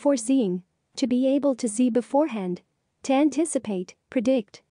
Foreseeing. To be able to see beforehand. To anticipate, predict.